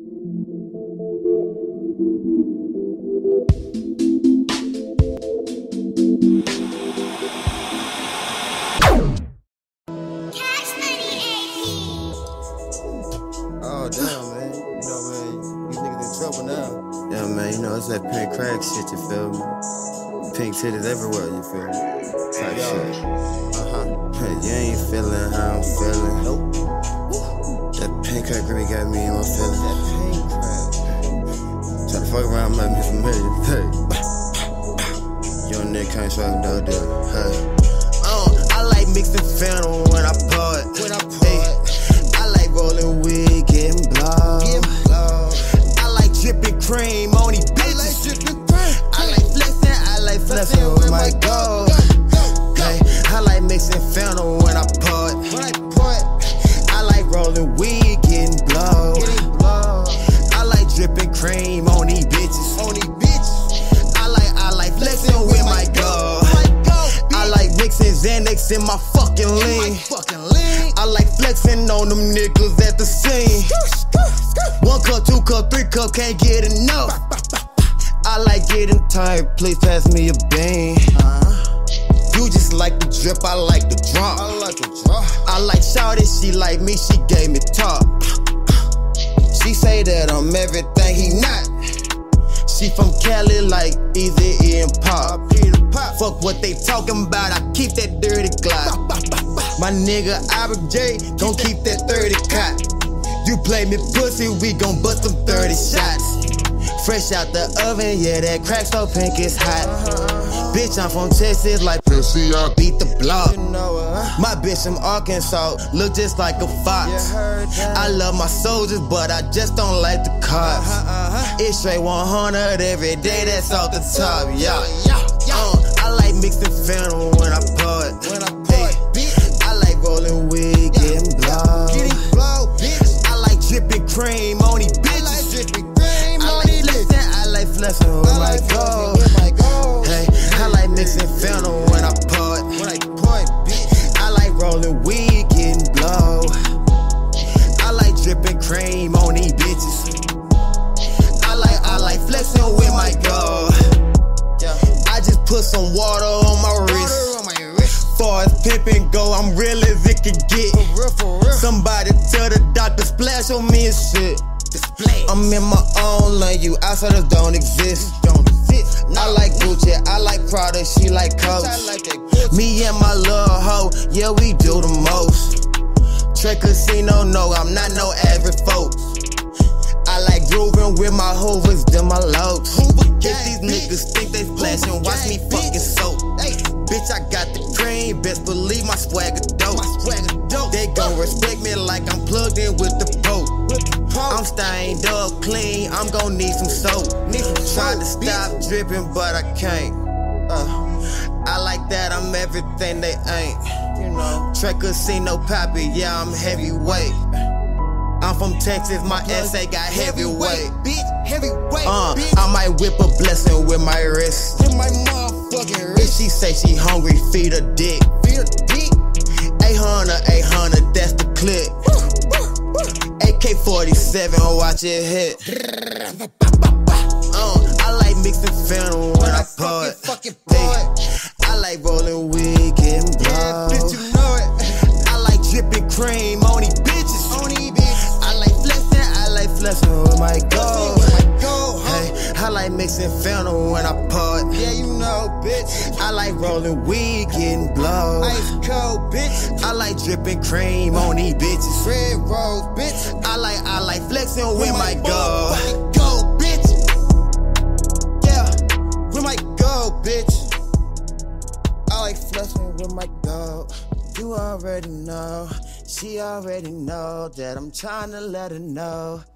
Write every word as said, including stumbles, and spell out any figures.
Oh damn, man. You know, man, these niggas in trouble now. Yeah, man, you know, it's that pink crack shit, you feel me? Pink titties everywhere, you feel me? Type shit. Uh-huh. Hey, you ain't feeling how I'm feeling. Nope. That pink crack really got me in my feelings. That pink crack. Try to fuck around, might be familiar. Hey. Young nigga can't show him no deal. Hey. Uh, I like mixing phantom when I pour it. When I pour it. I like rolling weed, getting blow. I like dripping cream on these bitches. I like dripping cream. I like flexing, I like flexing with my gold. Hey, I like mixing phantom when I pour it. When I pour it. I like rolling weed, getting blow. I like dripping cream on these bitches. On these bitches. I like, I like flexing with my gold. I like mixing Xanax in my fucking lean. I like flexing on them niggas at the scene. One cup, two cup, three cup, can't get enough. I like getting tired, please pass me a bean. You just like the drip, I like the drop. I like the drop. I like shawty, she like me, she gave me top. She say that I'm everything he not. She from Cali like Easy E and Pop. Fuck what they talking about, I keep that dirty Glock. My nigga Albert J gon' keep that thirty cot. You play me pussy, we gon' bust them thirty shots. Fresh out the oven, yeah, that crack so pink it's hot. Bitch, I'm from Texas, like pussy, I beat the block. My bitch from Arkansas, look just like a fox. I love my soldiers, but I just don't like the cops. It's straight one hundred every day, that's off the top, yeah. Uh, I like mixing phantom when I pour it. When I pour it, bitch. I like rolling weed, getting blow. Getting blow, bitch. I like dripping cream on these bitches. I like dripping cream on these bitches. I like flexing with my gold. Hey, I like mixing phantom when I pour it. When I pour it, bitch. I like rolling weed, getting blow. I like dripping cream on these bitches. I like, I like flexing with my gold. I just put some water on my wrist. Far as pimpin' go, I'm real as it can get. For real, for real. Somebody tell the doctor splash on me and shit. I'm in my own lane, you outsiders don't exist. I like Gucci, I like Prada, she like Coach. Me and my little hoe, yeah, we do the most. Trey Casino, no, I'm not no average folks. I like grooving with my hoovers, them my lows. If these niggas think they flashing, watch me fucking soap. Bitch, I got the cream, best believe my swagger dope. They gon' respect me like I'm plugged in with the Pope. I'm stained up clean, I'm gon' need some soap. Tried to stop dripping, but I can't. Uh, I like that, I'm everything they ain't. You know, Trey Casino Poppy, yeah, I'm heavyweight. I'm from Texas, my S A got heavyweight. Bitch, heavyweight. Uh, bitch. I might whip a blessing with my wrist. With my motherfucking wrist. If she say she hungry, feed her dick. Feed her dick. eight hundred, eight hundred, that's the clip. A K forty-seven, watch it hit. Uh, I like mixing phantom when I pour it. Hey, I like rolling weed, getting blow. Yeah, bitch, you know it. I like dripping cream on these bitches. On these bitches. I like flexing, I like flexing with my gold. Hey, I like mixing phantom when I pour it. Yeah, you know, bitch. I like rolling weed, getting blow. Ice cold, bitch. I like dripping cream on these bitches. Red rose, bitch. I like, I like flexing with my gold. Go, bitch. Yeah, with my gold, bitch. I like flexing with my gold. You already know, she already know that I'm trying to let her know.